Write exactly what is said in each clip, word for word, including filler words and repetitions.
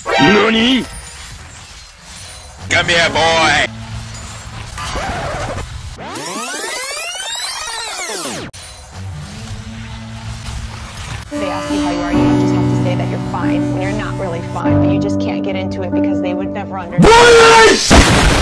NANI? Come here, boy! They ask you how you are, you just have to say that you're fine when you're not really fine, but you just can't get into it because they would never understand.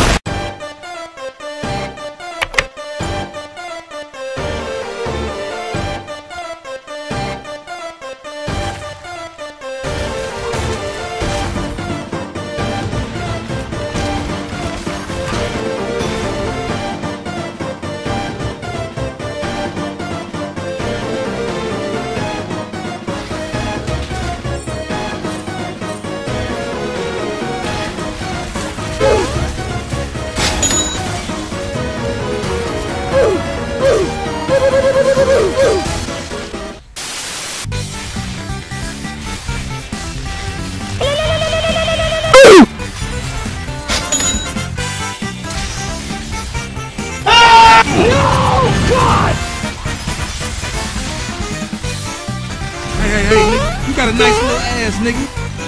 Hey, hey, hey, nigga, you got a nice little ass, nigga.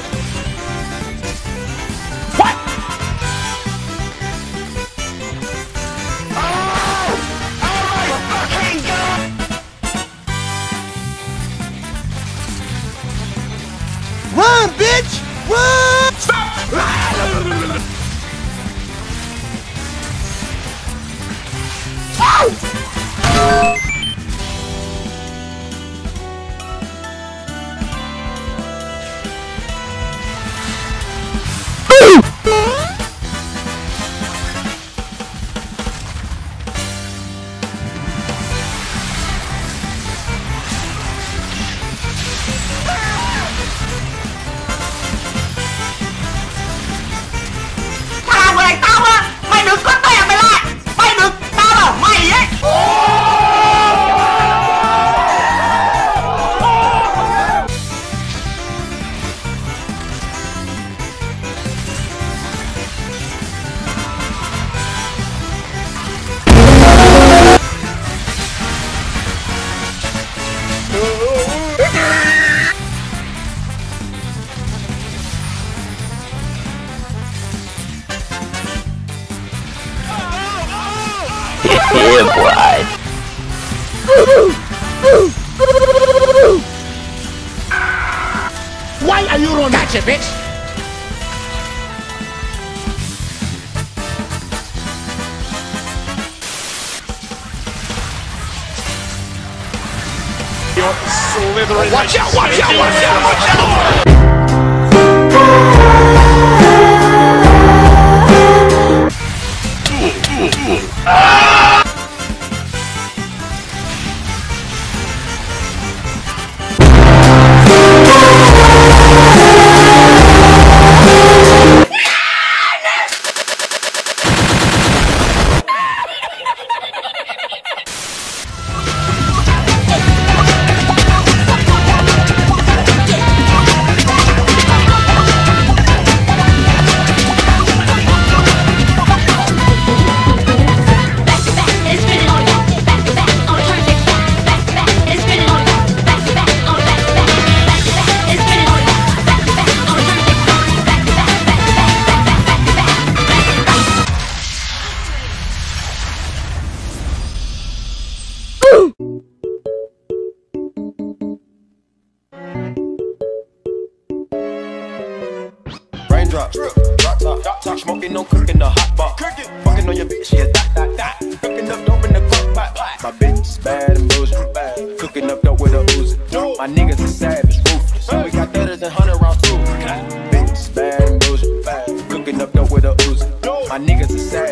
What? Run, bitch! Run! Yeah, boy. Why are you running? Gotcha, bitch. You're slithering. Watch out! Watch out! Watch out! Watch out! Raindrop, drop top, drop top, smoking, no cooking, the hot pot. Fucking on your bitch, yeah, that, that, that. Cooking up dope in the crock pot. My bitch is bad and bullshit, bad. Cooking up dope with a Uzi. My niggas are savage, ruthless. We got thudders and hundred rounds too. Bitch is bad and bullshit, bad. Cooking up dope with a Uzi. My niggas are savage.